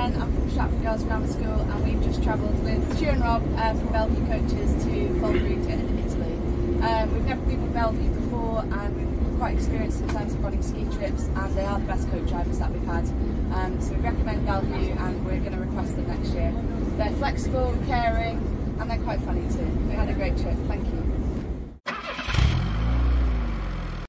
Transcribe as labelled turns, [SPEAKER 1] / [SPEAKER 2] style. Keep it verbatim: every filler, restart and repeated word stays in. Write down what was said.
[SPEAKER 1] Jen, I'm from Stretford Girls Grammar School, and we've just travelled with Stu and Rob uh, from Belle Vue coaches to Route in Italy. Um, we've never been with Belle Vue before, and we're quite experienced in terms of running ski trips, and they are the best coach drivers that we've had. Um, so we recommend Belle Vue, and we're going to request them next year. They're flexible, caring, and they're quite funny too. We had a great trip. Thank you.